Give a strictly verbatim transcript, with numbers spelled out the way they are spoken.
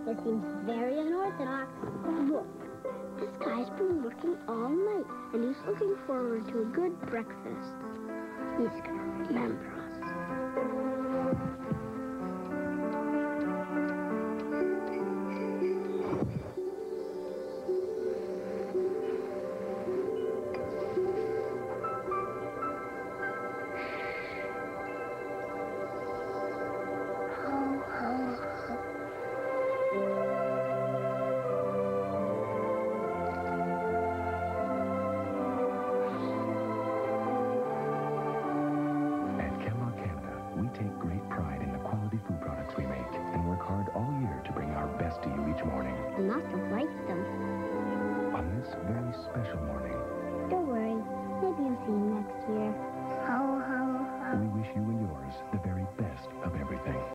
It seems very unorthodox. Look, this guy's been working all night, and he's looking forward to a good breakfast. He's gonna remember us. Hard all year to bring our best to you each morning. You must have liked them. On this very special morning. Don't worry. Maybe you'll see him next year. Ho, ho, ho. We wish you and yours the very best of everything.